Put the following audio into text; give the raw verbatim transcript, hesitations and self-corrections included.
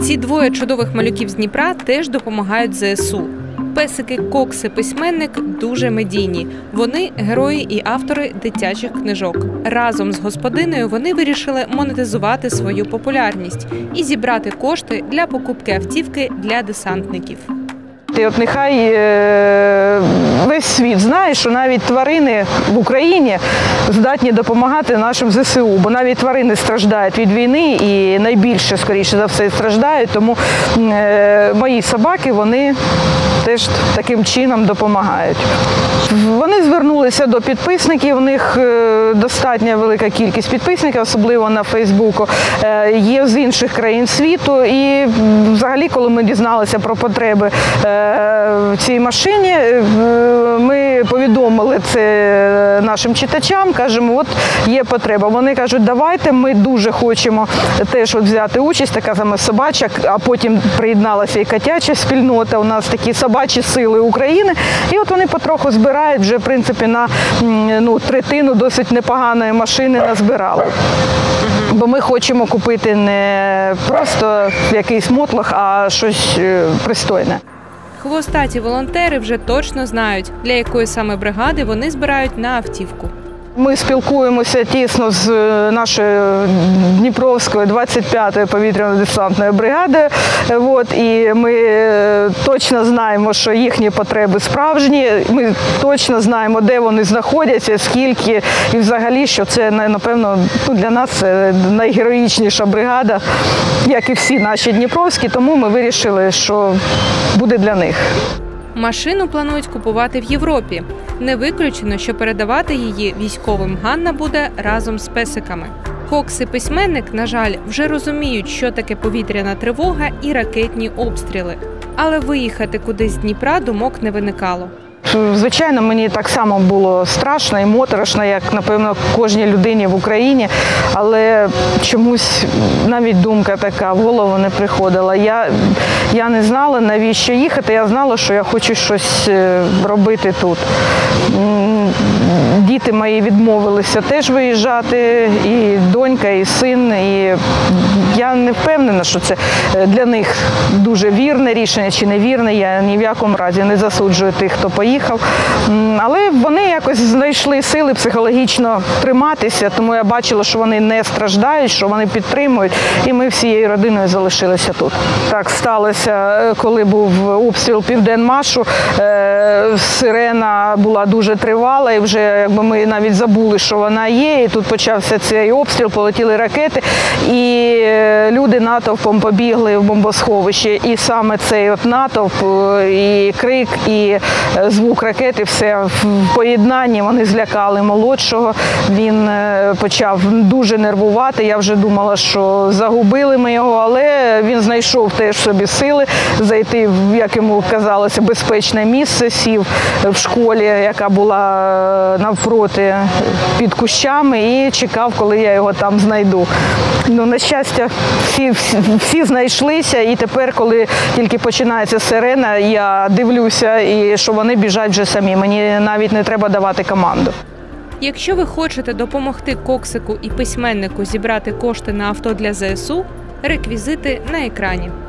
Ці двоє чудових малюків з Дніпра теж допомагають зе ес у. Песики Кокс і письменник дуже медійні. Вони – герої і автори дитячих книжок. Разом з господинею вони вирішили монетизувати свою популярність і зібрати кошти для покупки автівки для десантників. І от нехай е, весь світ знає, що навіть тварини в Україні здатні допомагати нашим зе ес у, бо навіть тварини страждають від війни і найбільше, скоріше за все, страждають, тому е, мої собаки, вони теж таким чином допомагають. Вони звернулися до підписників, у них достатньо велика кількість підписників, особливо на Фейсбуку, є з інших країн світу. І взагалі, коли ми дізналися про потреби в цій машині, ми повідомили це нашим читачам, кажемо, от є потреба. Вони кажуть, давайте, ми дуже хочемо теж от взяти участь, така саме собача, а потім приєдналася і котяча спільнота, у нас такі собачі сили України. І от вони потроху збирають, вже в принципі на ну, третину досить непоганої машини назбирали. Бо ми хочемо купити не просто якийсь мотлох, а щось пристойне. Хвостаті волонтери вже точно знають, для якої саме бригади вони збирають на автівку. Ми спілкуємося тісно з нашою Дніпровською двадцять п'ятою повітряно-десантною бригадою. От, і ми точно знаємо, що їхні потреби справжні. Ми точно знаємо, де вони знаходяться, скільки і взагалі, що це, напевно, ну, для нас це найгероїчніша бригада, як і всі наші дніпровські, тому ми вирішили, що буде для них. Машину планують купувати в Європі. Не виключено, що передавати її військовим Ганна буде разом з песиками. Кокс і письменник, на жаль, вже розуміють, що таке повітряна тривога і ракетні обстріли. Але виїхати кудись з Дніпра думок не виникало. Звичайно, мені так само було страшно і моторошно, як, напевно, кожній людині в Україні, але чомусь навіть думка така в голову не приходила. Я, я не знала, навіщо їхати, я знала, що я хочу щось робити тут. Діти мої відмовилися теж виїжджати, і донька, і син, і я не впевнена, що це для них дуже вірне рішення чи невірне, я ні в якому разі не засуджую тих, хто поїхав. Але вони якось знайшли сили психологічно триматися, тому я бачила, що вони не страждають, що вони підтримують, і ми всією родиною залишилися тут. Так сталося, коли був обстріл Південмашу, сирена була дуже тривала, і вже якби ми навіть забули, що вона є, і тут почався цей обстріл, полетіли ракети, і люди натовпом побігли в бомбосховище, і саме цей от натовп, і крик, і звук ракети, все в поєднанні, вони злякали молодшого, він почав дуже нервувати, я вже думала, що загубили ми його, але він знайшов теж собі сили зайти в, як йому казалося, безпечне місце, сів в школі, яка була навпроти під кущами, і чекав, коли я його там знайду. Ну, на щастя, всі, всі, всі знайшлися, і тепер, коли тільки починається сирена, я дивлюся, і що вони біжать вже самі. Мені навіть не треба давати команду. Якщо ви хочете допомогти Коксику і письменнику зібрати кошти на авто для зе ес у, реквізити на екрані.